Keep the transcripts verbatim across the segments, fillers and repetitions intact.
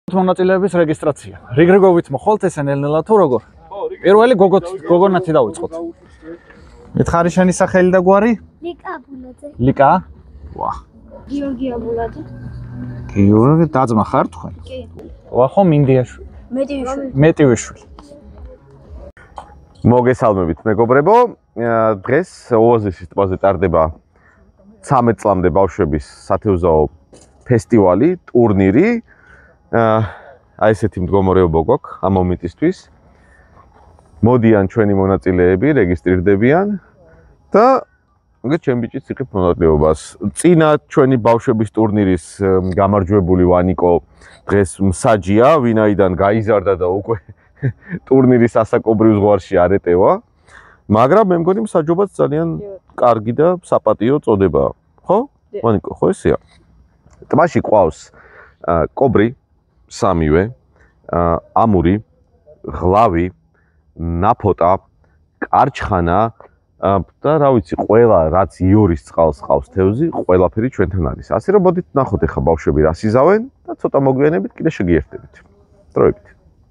მონაწილეების რეგისტრაცია. რიგრიგობით მოხვალთ ეს ნელ-ნელა თუ როგორ? პირველი გოგოთ გოგონაცი დავიწყოთ. მითხარი შენი სახელი და გვარი? ლიკა აბულაძე. ლიკა? ვა. გიორგი აბულაძე. გიორგი დაძმა ხარ თქვენ? კი. ვახო მინდიაშვილი. მეტივიშვილი. მეტივიშვილი. მოგესალმებით მეგობრებო. დღეს ოაზისის ტბაზე ტარდება ცამეტ წლამდე ბავშვების სათევზაო ფესტივალი, ტურნირი. აი ესეთი მდგომარეობა გვაქვს ამ მომენტისთვის. მოდიან ჩვენი მონაწილეები, რეგისტრირდებიან და მოგეთ ჩემ ბიჭიც იღებ მონაწილეობას. წინა ჩვენი ბავშვების ტურნირის გამარჯვებული ვანიკო დღეს მსაჯია, ვინაიდან გაიზარდა და უკვე ტურნირის ასაკობრივ ზღვარში არ ეტევა. მაგრამ მე მგონი მსაჯობაც ძალიან კარგი და საპატიო წოდებაა. ხო? ვანიკო, ხო ესეა? ტბაში ყავს კობრი სამივე, ამური, ღლავი, ნაფოტა, კარჩხანა და რა ვიცი, ყველა რაც იორის წყალს ყავს თევზი, ყველაფერი ჩვენთან არის. ასე რომ მოდით ნახოთ ახლა ბავშვები რას იზავენ და ცოტა მოგვიანებით კიდე შეგიერთებით. დროებით.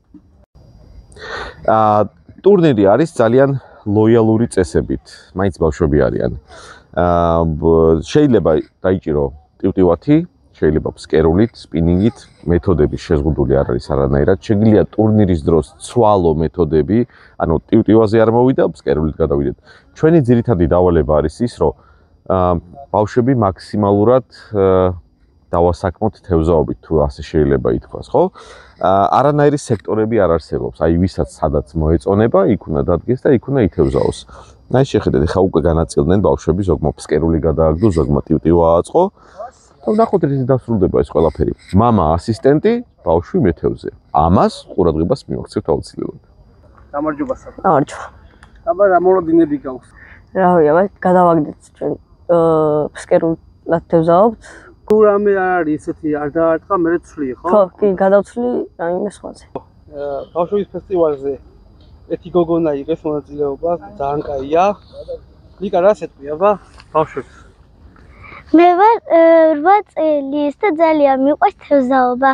აა ტურნირი არის ძალიან ლოიალური წესებით, მაინც ბავშვები არიან. აა შეიძლება დაიჭირო ტივტივათი, შეიძლება ფსკერულით, სპინინგით, მეთოდების შეზღუდული არ არის არანაირად. შეგიძლია ტურნირის დროს ცვალო მეთოდები, ანუ ტივტივაზე არ მოვიდა, ფსკერულით გადავიდეთ. ჩვენი ძირითადი დავალება არის ის, რომ ბავშვები მაქსიმალურად დავასაქმოთ თევზაობით, თუ ასე შეიძლება ითქვას, ხო? არანაირი სექტორები არ არსებობს. აი ვისაც სადაც მოეწონება, იქ უნდა დადგეს და იქ უნდა ითევზაოს. აი შეხედეთ, ხა უკვე განაწილდნენ ბავშვები, ზოგმა ფსკერული გადააგდო, ზოგმა ტივტივა აწყო. და ვნახოთ რითი დასრულდება ეს ყველაფერი. მამა ასისტენტი, ბავშვი მეთევზე. ამას ყურადღებას მივაქცევთ აუცილებლად. გამარჯობა საბა. გამარჯობა. აბა რა მოლოდინები გაქვს? რა ვიცი, გადავაგდეთ ჩვენ ფსკერულად თევზაობთ. თუ რამე არ არის ესეთი არ დაარტყა, მე ცვლი, ხო? ხო, კი, გადავცვლი რაიმე სხვაზე. ბავშვების ფესტივალზე ეთი გოგონა იღებს მონაწილეობას, ძალიან კაია. ლიკა რას ეთქვი, აბა, ბავშვებს? მე ვარ რვა წელის და ძალიან მიყვარს თევზაობა.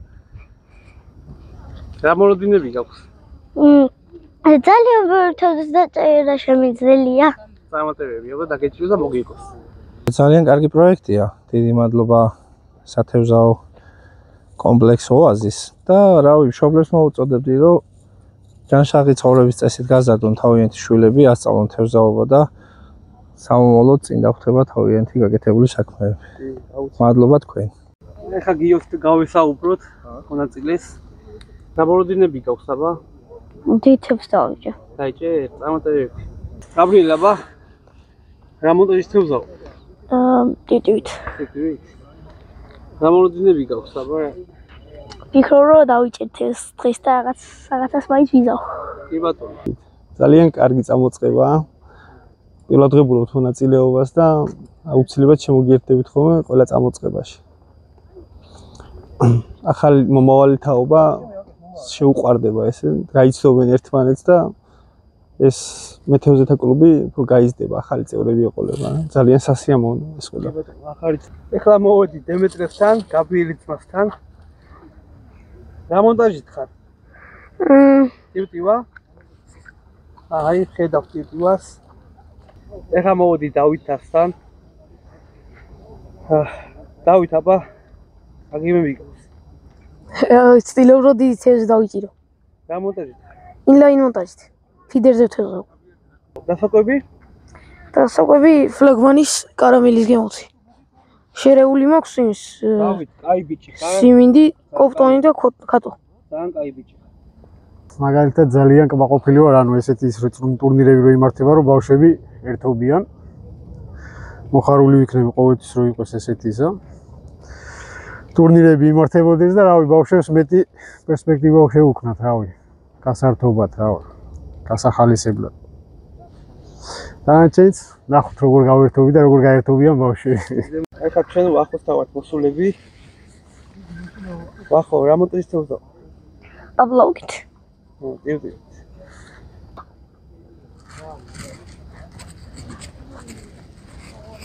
რა მოლოდინები გაქვს? ძალიან ბევრი თევზის დაჭერა შემიძლია. წარმატებები, აბა დაგეჭიროს და მოგიგოს. ძალიან კარგი პროექტია. დიდი მადლობა სათევზაო კომპლექს ოაზის და რავი, მშობლებს მოვუწოდებდი, რომ ჯანშაღი ცხოვრების წესით გაზარდონ თავიანთი შვილები, ასწავლონ თევზაობა და სამომავლოდ წინ დახვდება თავიანთი გაკეთებული საქმეები. მადლობა თქვენ. ეხა გიოს გავესაუბროთ მონაწილეს. რა მოლოდინები გაქვს, აბა? დითებს დავიჭე. დაიჭე, წარმატებები. გაბრიელ, აბა? რა მონტაჟის თევზაო? ტიტივით. ტიტივით. რა მოლოდინები გაქვს, აბა? ფიქრობ რომ დავიჭერთ ეს დღეს და რაღაც რაღაცას მაინც ვიზავ. კი ბატონო. ძალიან კარგი წამოწყებაა. პილოტღებულობთ მონაწილეობას და აუცილებლად შემოგიერთდებით ხოლმე ყველა წამოწყებაში. ახალი მომავალი თაობა შეუყვარდება ესე, გაიცნობენ ერთმანეთს და ეს მეთევზეთა კლუბი უფრო გაიზრდება, ახალი წევრები ეყოლება. ძალიან სასიამოვნოა ეს ყველა. ახალი. ეხლა მოვედი დემეტრესთან, გაბრიელის ძმასთან. რა მონტაჟით ხარ? მმ, ტივტივა? აი, ხედავ ტივტივას. ეხლა მოვედი დავითასთან. დავით, აბა, აგიმები გაქვს. ვცდილობ რომ დიდი თევზი დავიჭირო. რა მონტაჟით? ინლაინ მონტაჟით. ფიდერზე ვთევზავ. დასაკვები? დასაკვები ფლაგმანის კარამელის გემოცი. შერეული მაქვს ის დავით, კაი ბიჭი ხარ? სიმინდი, კოპტონი და კატო. ძალიან კაი ბიჭი. მაგალითად ძალიან კმაყოფილი ვარ, ანუ ესეთი ის ტურნირები რო იმართება, რომ ბავშვები ერთობიან. მოხარული ვიქნები ყოველთვის რომ იყოს ესეთი ისა. ტურნირები იმართებოდეს და რავი, ბავშვებს მეტი პერსპექტივა შევუქმნათ, რავი. გასართობად, რავი. გასახალისებლად. დანარჩენიც ნახოთ როგორ გავერთობი და როგორ გაერთობიან ბავშვები. ეხლა ჩვენ ვახოსთან ვართ მოსულები. ვახო, რა მონტაჟის თევზაო? აბლაუგით. ტივტივით.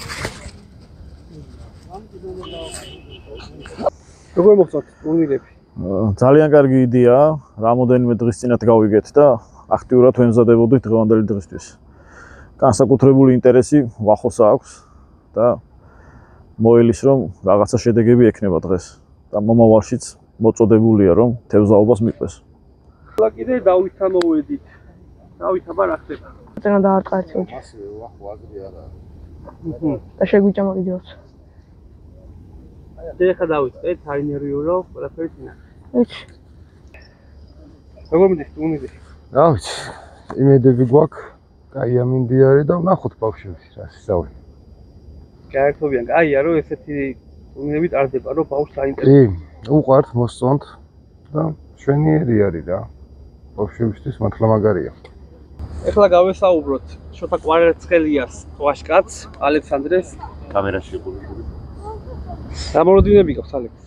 როგორ მოხსნათ ტურნირები? ძალიან კარგი იდეაა, რამოდენიმე დღის წინათ გავიგეთ და აქტიურად ვემზადებოდით დღევანდელი დღისთვის. განსაკუთრებული ინტერესი ვახოს აქვს და მოელის რომ რაღაცა შედეგები ექნება დღეს და მომავალშიც მოწოდებულია რომ თევზაობას მიყვეს. ახლა კიდე დავითთან მოვედით. დავით აბა რა ხდება? წინა დაარტყარეთ ოჯახი. ასე ვახო აზრი არა. და შეგვიჭამა კიდევაც. ეხა დავით, ერთ აინერვიურო, ყველაფერი წინა. ვიცი. როგორ მიდის ტურნირი? რა ვიცი, იმედები გვაქვს, კაი ამინდიარი და ვნახოთ ბავშვები რა ისწავლენ. გაერთობიან, კაია რომ ესეთი ტურნირები ტარდება, რომ ბავშვს კი, აინტერესებს. უყვართ მოსწონთ და შვენიერი არის რა. ბავშვებისთვის მართლა მაგარია. ეხლა გავესაუბროთ შოთა კვარაცხელიას, ტვაშკაც, ალექსანდრეს კამერაში იყული. რა მოლოდინები გაქვს ალექს?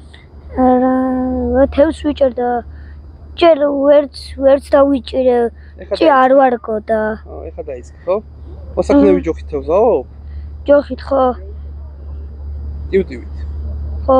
რა თევს ვიჭერდა ჯერ ვერც ვერც დავიჭირე ჭი არ ვარგო და აა ეხლა დაიწყე ხო? მოსაქმნები ჯოხით თევზაო? ჯოხით ხო ტივტივით. ხო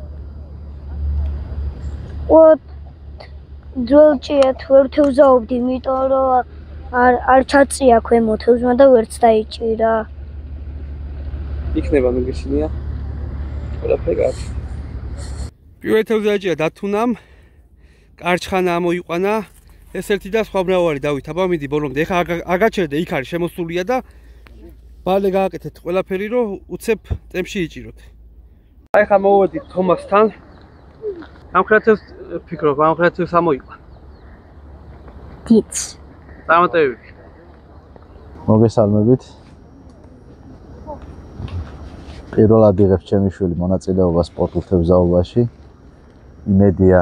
ო ძველჭიათ ვერ თევზაობდი იმიტომ რომ არ არ ჩაწია ქვემო თევზმა და ვერც დაიჭირა იქნება ნუ გეშინია ყველაფერი კარგი. პირველი თევზი დაიჭირა დათუნამ კარჩხანა ამოიყვანა ეს ერთი და სხვა მრავალი დავით აბა მიდი ბოლომდე ეხა აგაჩერდე იქ არის შემოსულია და ბალე გააკეთეთ ყველაფერი რომ უცებ ტემპში იჭიროთ. აი ხა მოვედით თომასთან ამხრათებს ფიქრობ ამხრათებს ამოიყვან. დიც დამატებები. მოგესალმებით. პირველად იღებს ჩემი შვილი მონაწილეობა სპორტულ თევზაობაში. იმედია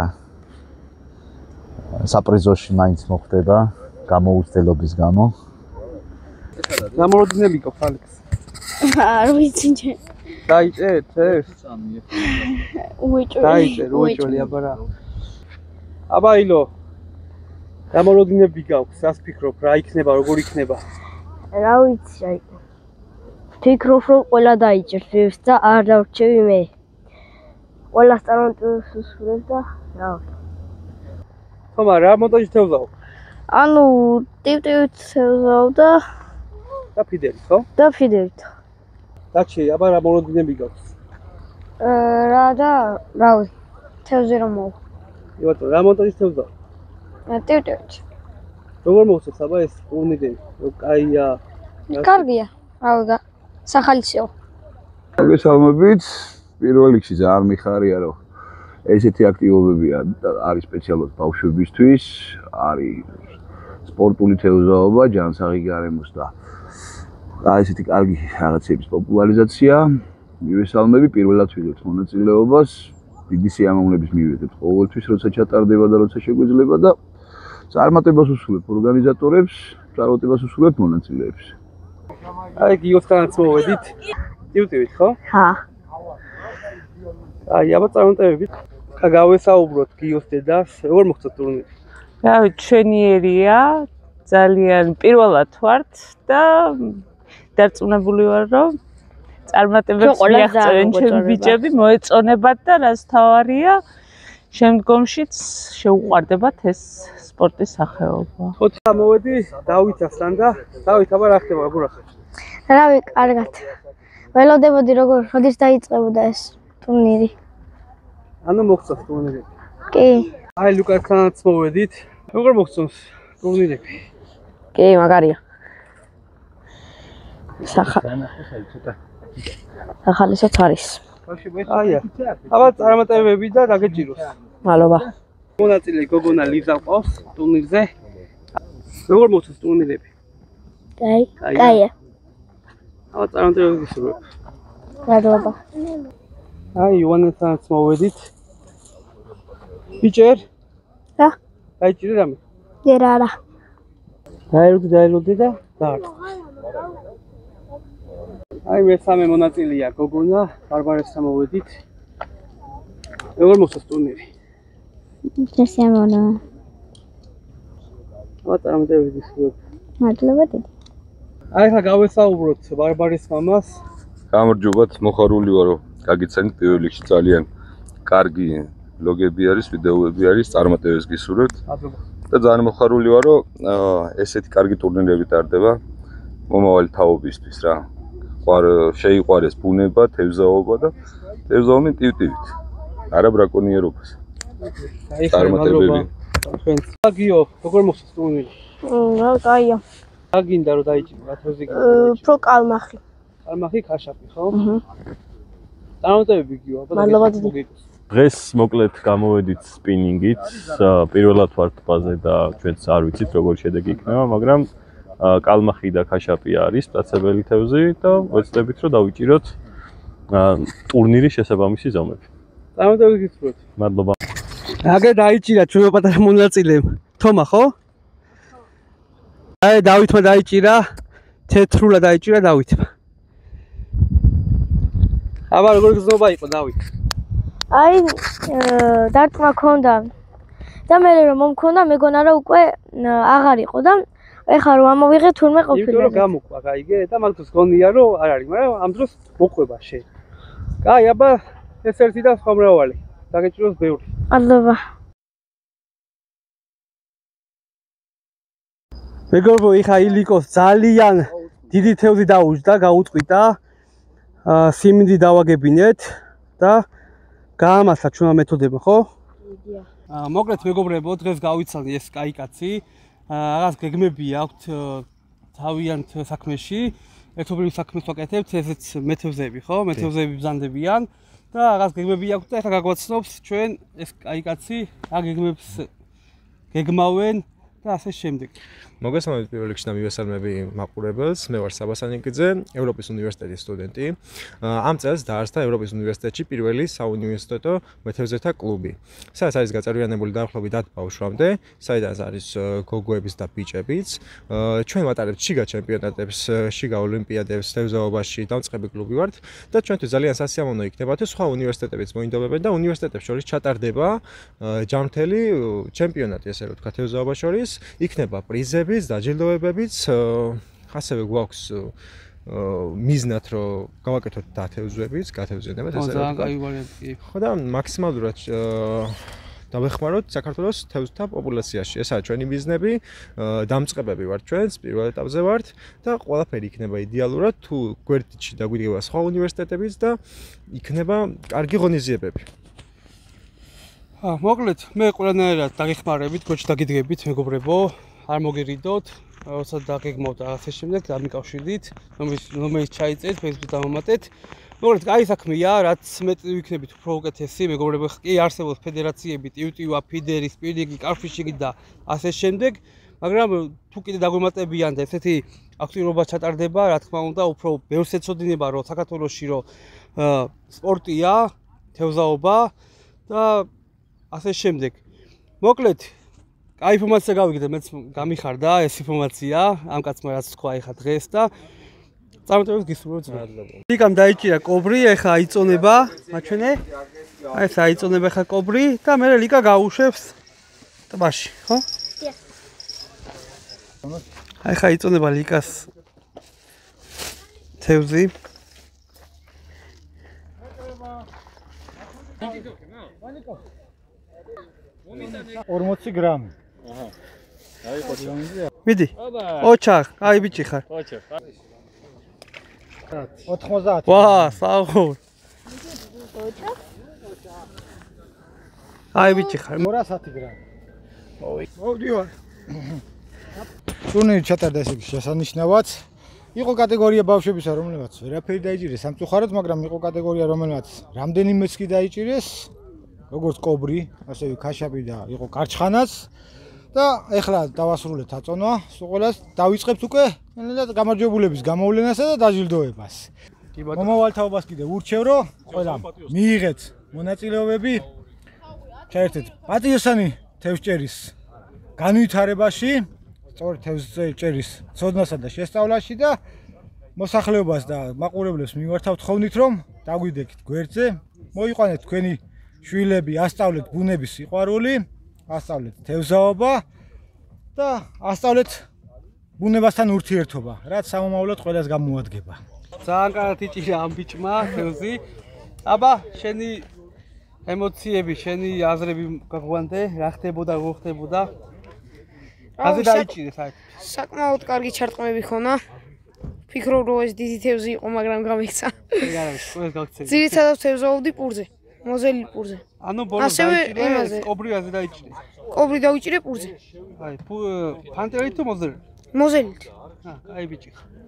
საპრიზოში მაინც მოხდება გამოუცდელობის გამო. რა მოლოდინები გაქვს ალექს? არ ვიცი ჯერ დაიჭერეთ ეს? უეჭველი დაიჭერ უეჭველი აბა რა. აბა ილო რა მოლოდინები გაქვს? რას ფიქრობ? რა იქნება, როგორ იქნება? რა ვიცი აი ფიქრობ რომ ყველა დაიჭერს და არ დავრჩევი მე ყველა სტარონტოს უსურვებს და რა თომა რა მონტაჟი თევზაო? ანუ ტივტივით თევზაო და და ფიდერით ხო? და ფიდერით დაჩი აბა რა მოლოდინები გაქვს? რა და რავი თევზი რომ მოვ იბატო რა მონტაჟი თევზაო? ტივტივით როგორ მოხდეს აბა ეს ტურნირი? რომ კაია კარგია რავი სახალისო მოგესალმებით. პირველ რიგში ძალიან მიხარია რომ ესეთი აქტივობებია არის სპეციალურად ბავშვებისთვის, არის სპორტული თევზაობა, ჯანსაღი გარემოს და ესეთი კარგი რაღაცების პოპულარიზაცია. მივესალმები, პირველად ვიღებთ მონაწილეობას, დიდი სიამოვნების მივიღებთ ყოველთვის, როცა ჩატარდება და როცა შეგვიძლია და წარმატებას უსურვებ ორგანიზატორებს, წარმატებას უსურვებ მონაწილეებს. აი გიოსთანაც მოვედით. ტივტივით ხო? ჰა აი აბა წარმატებებით. ხა გავესაუბროთ გიოს დედას, როგორ მოხდა ტურნირი? რა ვიცი, ჩვენიერია, ძალიან პირველად ვართ და დარწმუნებული ვარ, რომ წარმატებებს მიაღწევენ ჩემი ბიჭები, მოეწონებათ და რაც თავარია, შემდგომშიც შეუყვარდებათ ეს სპორტის სახეობა. ხოთა მოვედი დავითასთან და დავით აბა რა ხდება, როგორ ახლა? რავი კარგად ველოდებოდი როგორ როდის დაიწყებოდა ეს ტურნირი ანუ მოხდა ტურნირები? კი აი ლუკასთანაც მოვედით. როგორ მოხდოს ტურნირები? კი მაგარია სახა სახალისოც არის აია აბა წარმატებები და დაგეჭიროს. მადლობა. მონაწილე გოგონა ლიზა ყავს ტურნირზე. როგორ მოხდოს ტურნირები? კაი კაია აბა წარმატებები გისურვებ. მადლობა. აი იوانესთანაც მოვედით. ბიჭერ? რა? დაიჭირე რამე? ჯერ არა. დაელოდი დაელოდი და დაარტყა. აი მესამე მონაწილეა გოგონა, ბარბარესთან მოვედით. როგორ მოხდოს ტურნირი? შესიამოვნო. აბა წარმატებები გისურვებ. მადლობა დიდი. აი ხა გავესაუბროთ ბარბარეს მამას. გამარჯობათ, მოხარული ვარო. გაგიცანით პირველ რიგში ძალიან კარგი ბლოგები არის, ვიდეოები არის, წარმატებებს გისურვებთ. და ძალიან მოხარული ვარ, რომ ესეთი კარგი ტურნირები ტარდება მომავალი თაობისთვის რა. ყარ შეიყვარეს ბუნება, თევზაობა და თევზაობენ ტივ-ტივით. არა ბრაკონიერობას. წარმატებები. აგიო, როგორ მოხდეს ტურნირი? რა კაია. აგინდა რომ დაიჭირო რა თევზი გინდა? უფრო კალმახი. კალმახი ქაშაპი, ხო? აჰა. წარმატებები გიო, აბა. მადლობა დიდი. დღეს მოკლედ გამოვედით სპინინგით, პირველად ვართ ტბაზე და ჩვენც არ ვიცით როგორ შედეგი იქნება, მაგრამ კალმახი და ქაშაპი არის მტაცებელი თევზი და ვეცდებით რომ დავიჭიროთ ტურნირის შესაბამისი ზომები. წარმატებები გისურვებთ. მადლობა. აგე დაიჭირა ჩვენ პატარა მონაწილემ. თომა ხო? აი დავითმა დაიჭირა, თეთრულა დაიჭირა დავითმა. აბა როგორ გზნობა იყო დავით? აი დარტყმა ქონდა და მე რომ მომქონდა მეგონა რომ უკვე აღარ იყო და ეხლა რომ ამოვიღე თურმე ყოფილა. იმიტომ რომ გამოყვა გაიგე და მაგას გონია რომ არ არის, მაგრამ ამ დროს მოყვება შენ. კაი, აბა ეს ერთი და სხვა მრავალი. დაგეჭიროს ბევრი. მადლობა. მეგობრებო, ეხა ილიკოს ძალიან დიდი თევზი დაუჯდა, გაუწყვიტა. სიმინდი დავაგებინეთ და გაამასლა ჩვენმა მეთოდებმა, ხო? აა მოკლედ მეგობრებო, დღეს გავიცალდი ეს კაიკაცი. რაღაც გეგმები აქვთ თავიანთ საქმეში. ერთობლივ საქმეს ვაკეთებთ, ესეც მეთევზები, ხო? მეთევზები ბზანდებიან და რაღაც გეგმები აქვთ და ეხლა გაგვაცნობს ჩვენ ეს კაიკაცი რა გეგმებს გეგმავენ და ასე შემდეგ. მოგესალმებით პირველ რიგში და მივესალმები მაყურებელს. მე ვარ საბა სანიკიძე, ევროპის უნივერსიტეტის სტუდენტი. ამ წელს დაარსდა ევროპის უნივერსიტეტში პირველი საუნივერსიტეტო მეთევზეთა კლუბი, სადაც არის გაწევრიანებული დაახლოებით ათ ბავშვამდე, საიდანაც არის გოგოების და ბიჭებიც. ჩვენ ვატარებთ შიგა ჩემპიონატებს, შიგა ოლიმპიადებს თევზაობაში, დავწყები კლუბი ვართ და ჩვენთვის ძალიან სასიამოვნო იქნება თუ სხვა უნივერსიტეტებიც მოინდომებენ და უნივერსიტეტებს შორის ჩატარდება ჯამრთელი ჩემპიონატი, ესე რომ ვთქვა, თევზაობა შორის, იქნება პრიზები დაჯილდოებებიც, ასევე გვაქვს მიზნად რომ გავაკეთოთ დათევზვებიც, გათევზებებიც, ესე რომ ხო და მაქსიმალურად დავეხმაროთ საქართველოს თევზთა პოპულაციაში. ესაა ჩვენი მიზნები, დამწყებები ვართ ჩვენც, პირველ ეტაპზე ვართ და ყველაფერი იქნება იდეალურად თუ გვერდში დაგვიდგება სხვა უნივერსიტეტებიც და იქნება კარგი ღონისძიებები. აა მოკლედ მე ყველანაირად დაგეხმარებით, გოჩ დაგიდგებით მეგობრებო. არ მოგერიდოთ, როცა დაგეგმავთ რაღაცის შემდეგ დამიკავშირდით, რომელიც ჩაიწეთ, Facebook-ით დამამატეთ. მოკლედ, კაი საქმეა, რაც მეტი ვიქნებით უფრო უკეთესი, მეგობრებო, კი არსებობს ფედერაციები, ტივ-ტივა, ფიდერი, სპირინგი, კარფიშინგი და ასე შემდეგ, მაგრამ თუ კიდე დაგვემატებიან და ესეთი აქტივობა ჩატარდება, რა თქმა უნდა, უფრო ბევრს ეცოდინება, რომ საქართველოში რომ სპორტია, თევზაობა და ასე შემდეგ. მოკლედ აი ინფორმაცია გავიგე, მეც გამიხარდა ეს ინფორმაცია, ამ კაცმა რაც თქვა ეხა დღეს და წარმატებებს გისურვებთ. მადლობა. ლიკამ დაიჭირა კობრი, ეხა იწონება, მაჩვენე. აი ეს აიწონება ეხა კობრი და მე ლიკა გაუშვებს ტბაში, ხო? დიახ. აი ეხა იწონება ლიკას თევზი. ორმოცი გრამი. აჰა. აი ხო. მიდი. ოჩახ, აი ბიჭი ხარ. ოჩახ. ოთხმოცდაათი. ვა, საუბრ. ოჩახ. აი ბიჭი ხარ. ორასათი გრამი. მოვი. მოვდივარ. ტურნირი ჩატარდა ესე იგი შესანიშნავად. იყო კატეგორია ბავშვებისა, რომელსაც ვერაფერი დაიჭირეს სამწუხაროდ, მაგრამ იყო კატეგორია, რომელსაც რამდენიმეც კი დაიჭირეს. როგორც კობრი, ასევე ქაშაპი და იყო კარჩხანაც და ეხლა დავასრულეთ აწონვა, სულ დავიწყებთ უკვე გამარჯვებულების გამოვლენასა და დაჯილდოებას. მომავალ თაობას კიდე ურჩევ, რომ ყველამ მიიღეთ მონაწილეობები, ჩაერთეთ პატიოსანი თევზჭერის განვითარებაში, სწორ თევზჭერის ცოდნასა და შესწავლაში და მოსახლეობას და მაყურებლებს მივართავთ ხოვნით, რომ დაგვიდგეთ გვერდზე, მოიყვანეთ თქვენი შვილები, ასწავლეთ ბუნების სიყვარული, ასწავლეთ თევზაობა და ასწავლეთ ბუნებასთან ურთიერთობა, რაც სამომავლოდ ყველას გამოადგება. ძალიან კარგად იჭირა ამ ბიჭმა თევზი. აბა, შენი ემოციები, შენი აზრები გაგვანდე, რა ხდებოდა, რო ხდებოდა. აზე დაიჭირე საერთოდ. საკმაოდ კარგი ჩარტყმები ხონა. ფიქრობ რომ ეს დიდი თევზი იყო, მაგრამ გამიქცა. ეგ არის, ყველას გავქცევი. ძირითადად თევზაობდი პურზე, მოზელი პურზე. ანუ ბოლოს დაიჭირე, კობრი აზე დაიჭირე. კობრი დაიჭირე პურზე. აი, ფანტერით თუ მოზელი? მოზელით. აა, აი ბიჭი.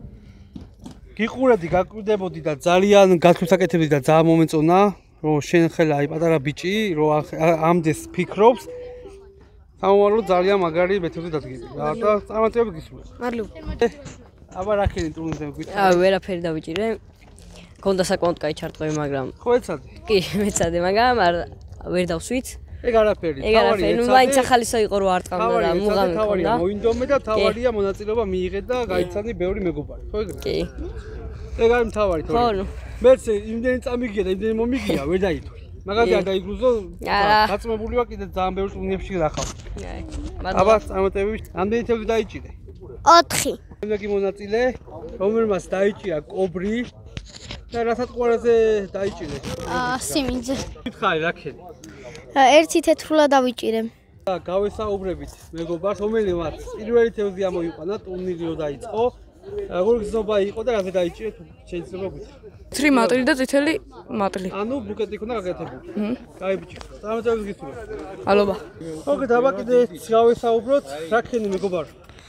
გიყურებდი, გაკვირდებოდი და ძალიან გასაკეთებდი და ძალიან მომეწონა, რომ შენ ხელა აი პატარა ბიჭი, რომ ამდენს ფიქრობს. სამომავლოდ ძალიან მაგარი მეთოდი დადგები. და წარმატებები გისურვებ. მადლობა. აბა რა ხენი ტურნირზე გვითხრა? აა, ვერაფერი დავიჭირე. გონდა საკმაოდ კაი ჩარტყმები, მაგრამ ხო ეცადე? კი, მეცადე, მაგრამ არ ვერ დავსვით. ეგ არაფერი, თავარი ეცადე. ნუ მაინც ახალისა იყო რომ არ წამდა და მუღამი თავარია, მოინდომე და თავარია მონაწილეობა მიიღე და გაიცანი ბევრი მეგობარი, ხო ეგრე? კი. ეგ არის თავარი თორე. ხო, ნუ. მეც იმდენი წამიგია და იმდენი მომიგია, ვერ დაითვლი. მაგაზე არ დაიგრუზო, გაწმებული ვარ კიდე ძალიან ბევრი ტურნირებში რახავ. აბა, წარმატებები, ამდენი თევზი დაიჭირე. ოთხი. შემდეგი მონაწილე, რომელმაც დაიჭირა კობრი და რასაც ყველაზე დაიჭირე? აა, სიმინძე. გითხარი რა ხენი? ერთი თეთრულა დავიჭირე. და გავესაუბრებით მეგობარს, რომელმაც პირველი თევზი ამოიყვანა, ტურნირი რო დაიწყო. როგორ გზნობა იყო და რაზე დაიჭირე თუ შეიძლება გითხრა? თრი მატლი და წითელი მატლი. ანუ ბუკეტი ქონდა გაკეთებული. კაი ბიჭი, წარმატებები გისურვებ. მადლობა. ოკეი, დაბა კიდე გავესაუბროთ, რა ხენი მეგობარ?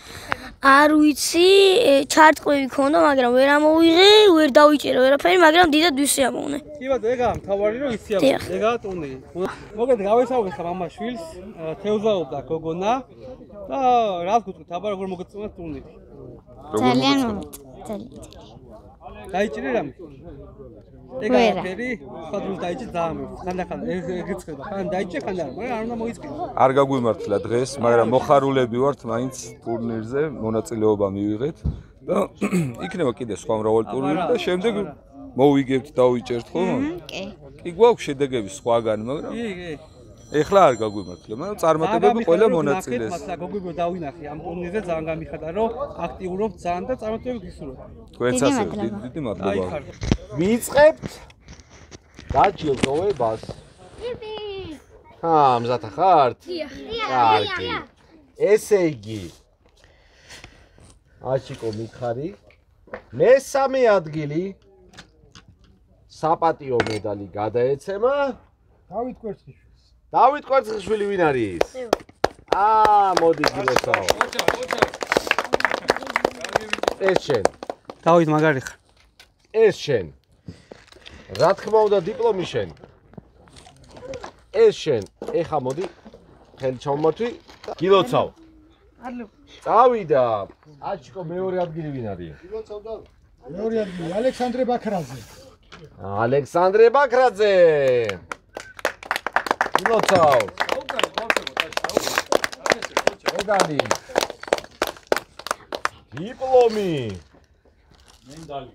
არ ვიცი, ჩარტყმები ქონდა, მაგრამ ვერ ამოვიღე, ვერ დავიჭერე ვერაფერი, მაგრამ დიდად ვისიამოვნე. კი ბატონო, ეგაა მთავარი რომ ისიამოვნე. ეგაა ტურნირი. მოგეთ გავესაუბრეთ მამა შვილს, თევზაობდა გოგონა და რას გუწვით, აბა როგორ მოგეწონა ტურნირი? ძალიან მომწონდა. დაიჭირე რამე? ეგაა ფერი, სხვა დროს დაიჭირე ძალიან მე. ხანდახან ეგეც ხდება, ხან დაიჭირე, ხან არა, მაგრამ არ უნდა მოიწკიდო. არ გაგვიმართლა დღეს, მაგრამ მოხარულები ვართ მაინც ტურნირზე, მონაწილეობა მივიღეთ და იქნება კიდე სხვა მრავალი ტურნირი და შემდეგ მოვიგებთ, დავიჭერთ ხოლმე? კი. კი გვაქვს შედეგები სხვაგან, მაგრამ კი, კი. ეხლა არ გაგვიმართლა, მაგრამ წარმატებები ყველა მონაწილეს. მართლა გოგიბო დავინახე ამ ტურნირზე ძალიან გამიხატა, რომ აქტიურობთ ძალიან და წარმატებები გისურვებთ. თქვენც ასევე დიდი დიდი მადლობა. ვიწყებთ დაჯილდოვებას. ჰა, მზათა ხართ? კარგი. ესე იგი აჩიკო მითხარი. მესამე ადგილი საპატიო მედალი გადაეცემა დავით კვერცხიშვილი. დავით კვერცხიშვილი ვინ არის? აა, მოდი გილოცავ. ეს შენ. დავით მაგარი ხარ. ეს შენ. რა თქმა უნდა დიპლომი შენ. ეს შენ. ეხა მოდი ხელი ჩავმართვი და გილოცავ. წავიდა. აჩიკო მეორე ადგილი ვინ არის? გილოცავ და მეორე ადგილი ალექსანდრე ბაქრაძე. ალექსანდრე ბაქრაძე. გილოცავ. მედალი. დიპლომი. მედალი.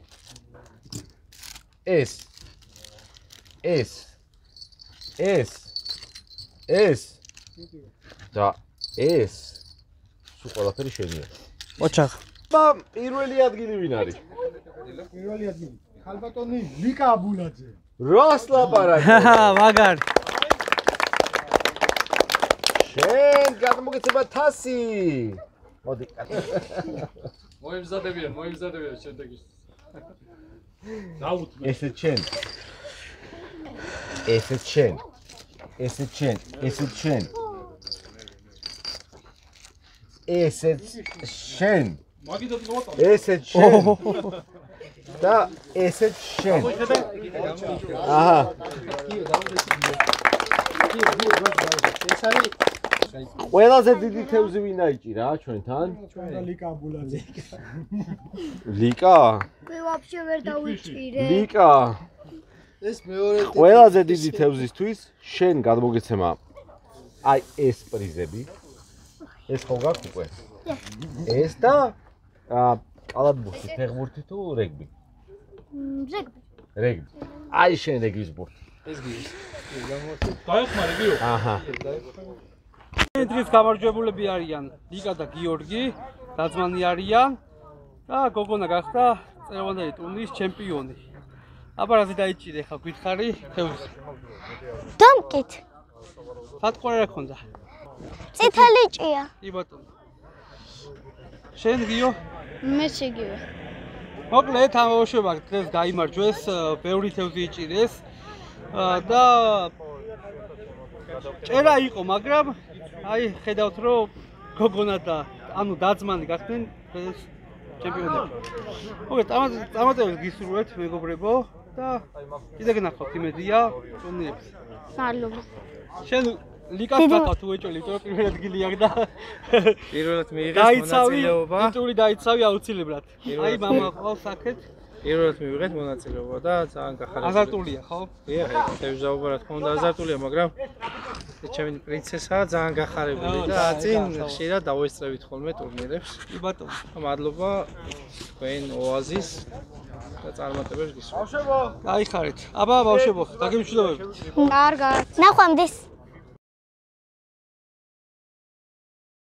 ეს. ეს. ეს. ეს. და ეს. სულ ყველაფერი შენია. ოჩახ. და პირველი ადგილი ვინ არის? პირველი ადგილი. ხალბატონი ლიკა აბულაძე. რას ლაპარაკობ? მაგარი. შენ გადმოგეცემა თასი. მოდი. მოიმზადებიან, მოიმზადებიან შემდეგი. დაუთმე. ესეც შენ. ესეც შენ. ესეც შენ. ესეც შენ. ესეც შენ. მაგიდოთ მოვატანე. ესეც შენ. და ესეც შენ. აჰა. ეს არის ყველაზე დიდი თევზი ვინ აიჭირა ჩვენთან? ჩვენთან ლიკა აბულაძე. ლიკა? მე ვაფშე ვერ დავიჭირე. ლიკა. ეს მეორე ყველაზე დიდი თევზისთვის შენ გადმოგეცემა აი ეს პრიზები. ეს ხო გაქვს უკვე? ეს და კალათბურთი, ფეხბურთი თუ რეგბი? რეგბი. რეგბი. აი შენ რეგბის ბურთი. ეს გიოს. დაეხმარე გიო. აჰა. დღეს გამარჯვებულები არიან ლიკა და გიორგი, დაძმანი არიან და გოგონა გახდა წელვანდელი ტურნირის ჩემპიონი. აბა რაზე დაიჭირე ხა გითხარი თევზი დამკით სათყვა რა ქონდა წითელი ჭია კი ბატონო შენ გიო მეც იგივე მოკლედ ამ ბავშვებმა დღეს გაიმარჯვეს ბევრი თევზი იჭირეს და ჭერა იყო მაგრამ აი ხედავთ რომ გოგონა და ანუ დაძმანი გახდნენ დღეს ჩემპიონები მოკლედ წარმატებებს გისურვებთ მეგობრებო და კიდე გნახავთ იმედია ტურნირებს მადლობა შენ ლიკას გახავ თუ ეჭველი იმიტომ პირველ ადგილი აქ და პირველად მიიღეს მონაწილეობა ტიტული დაიცავი აუცილებლად აი მამა ყავს აქეთ პირველად მივიღეთ მონაწილეობა და ძალიან გახარებული აზარტულია ხო? დიახ, თევზაობა რა თქმა უნდა აზარტულია, მაგრამ ჩემი პრინცესაა ძალიან გახარებული და აწინ ხშირად დავესწრებით ხოლმე ტურნირებს. კი ბატონო. მადლობა თქვენ ოაზის და წარმატებებს გისურვებთ. ბავშვებო, გაიხარეთ. აბა ბავშვებო, დაგემშვიდობებით. კარგად. ნახვამდის.